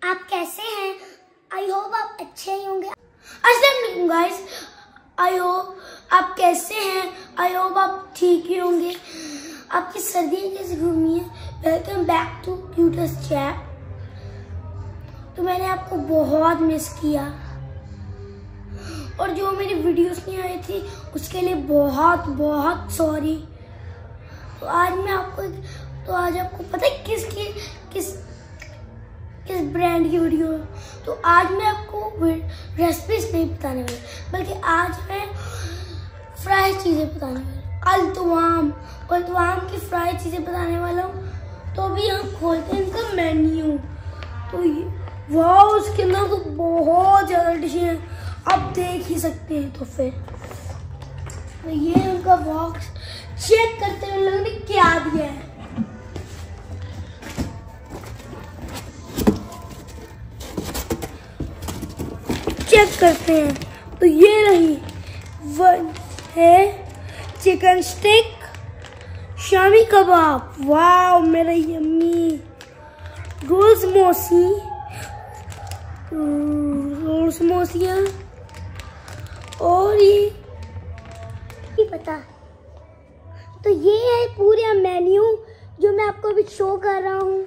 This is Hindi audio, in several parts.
आप कैसे हैं? आई होप आप अच्छे ही होंगे। अस्सलाम वालेकुम गाइस, आई होप आप कैसे हैं? आई होप आप ठीक ही होंगे। आपकी सर्दियाँ कैसी घूमी है? Welcome back to cutest chat. तो मैंने आपको बहुत मिस किया और जो मेरी वीडियोस नहीं आई थी उसके लिए बहुत बहुत सॉरी। तो आज आपको पता है किस ब्रांड की वीडियो है? तो आज मैं आपको रेसिपीज नहीं बताने वाली, बल्कि आज मैं फ्राई चीज़ें बताने वाली। अल-तुआम की फ्राई चीज़ें बताने वाला हूँ। तो अभी हम खोलते हैं इनका मेन्यू। तो वाह, उसके अंदर तो बहुत ज़्यादा डिशें हैं, आप देख ही सकते हैं। तो फिर तो ये उनका बॉक्स चेक करते हैं लोगों ने क्या दिया है। चेक करते हैं। तो ये रही वन है चिकन स्टिक, शामी कबाब, वाह मेरा यम्मी, रोल्स मोसिया और ये पता। तो ये है पूरा मेन्यू जो मैं आपको अभी शो कर रहा हूँ।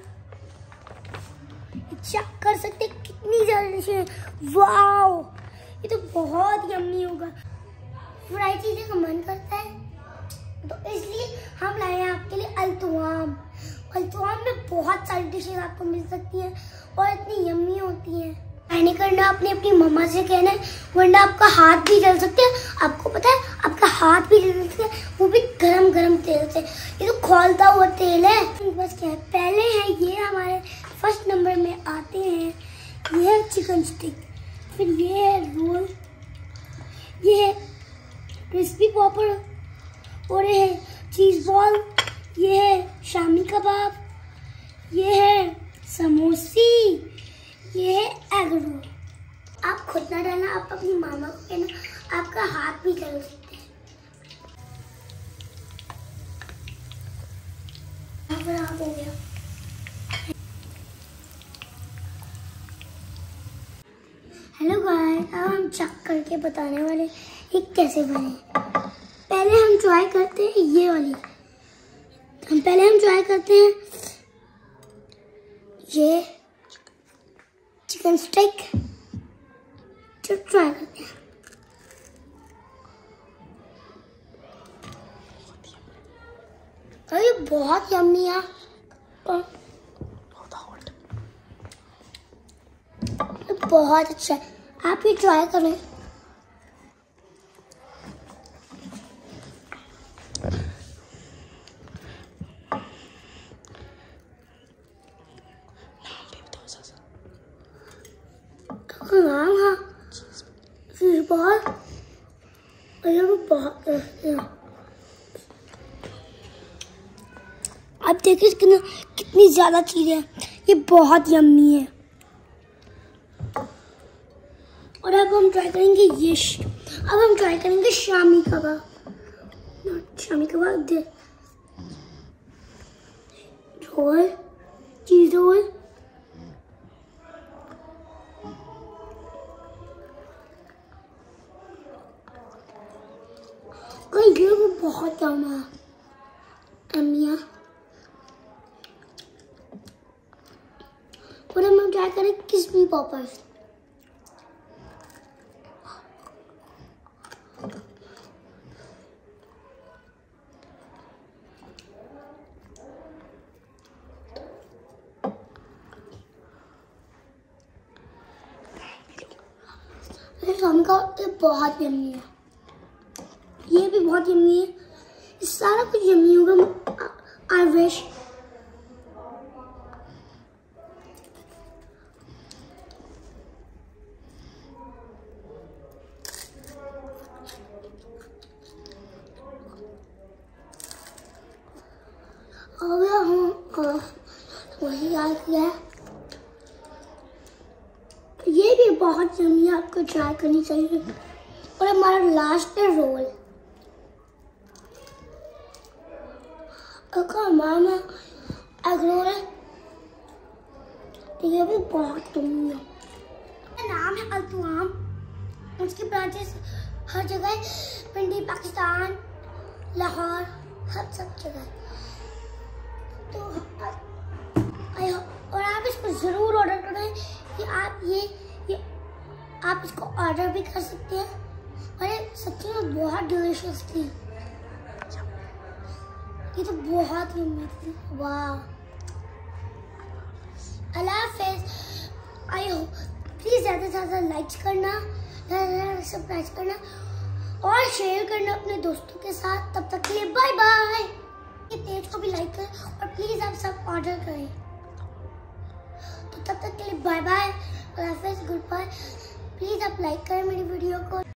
चेक कर सकते हैं कितनी ज्यादा डिशें हैं। वाओ, ये तो बहुत यम्मी होगा। फ्राई चीजें का मन करता है, तो इसलिए हम लाए हैं आपके लिए अल-तुआम। अल-तुआम में बहुत सारी डिशें आपको मिल सकती हैं और इतनी यम्मी होती हैं। नहीं करना, आपने अपनी मम्मा से कहना है, वरना आपका हाथ भी जल सकते हैं। आपको पता है आपका हाथ भी जल सकता है, वो भी गरम गरम तेल से। ये तो खौलता हुआ तेल है। बस क्या है, पहले है ये हमारे फर्स्ट नंबर में आते हैं, ये है चिकन स्टिक, फिर ये है रोल, ये है क्रिस्पी पॉपर, और ये है चीज बॉल, ये है शामी कबाब, ये है समोसी, ये है एग रोल। आप खुद ना डालना, आप अपनी मामा को कहना, आपका हाथ भी जल सकते हैं। हो गया। हेलो गाइस, अब हम चेक करके बताने वाले ये कैसे बने। पहले हम ट्राई करते हैं ये वाली। पहले हम ट्राई करते हैं ये चिकन स्टिक, तो ट्राई करते हैं। ये बहुत यम्मी है, बहुत अच्छा है, आप ये ट्राई करें। बहुत अब देखिए कितनी ज्यादा चीजें हैं, ये बहुत यम्मी है। और अब हम ट्राई करेंगे अब हम ट्राई करेंगे शामी कबाब। शामी कबाब दे रोल, चीज रोल, ये वो बहुत यम्मी है। और हम ट्राई करें क्रिस्पी पॉपर्स। ये बहुत यम्मी है, ये भी बहुत यम्मी है, सारा कुछ यम्मी होगा। I wish. वही आ गया। ये भी बहुत यम्मी है, आपको ट्राई करनी चाहिए। और हमारा लास्ट है रोल। मामा एग रोल तो ये भी बहुत यम्मी है। नाम है अल-तुआम। उसकी ब्रांचेस हर जगह, पिंडी, पाकिस्तान, लाहौर, हर सब जगह। तो और आप इसको ज़रूर ऑर्डर करें कि आप ये आप इसको ऑर्डर भी कर सकते हैं। और ये सच्ची में बहुत डिलीशियस थी, ये तो बहुत ही यम्मी थी। वाह, अल्लाह हाफ़िज़। आई होप प्लीज़ ज़्यादा से ज़्यादा लाइक्स करना, सब्सक्राइब करना और शेयर करना अपने दोस्तों के साथ। तब तक के लिए बाय बाय। ये पेज को भी लाइक करें और प्लीज़ आप सब ऑर्डर करें। तो तब तक के लिए बाय बाय, अल्लाह हाफ़िज़, गुड बाय। प्लीज़ आप लाइक करें मेरी वीडियो को।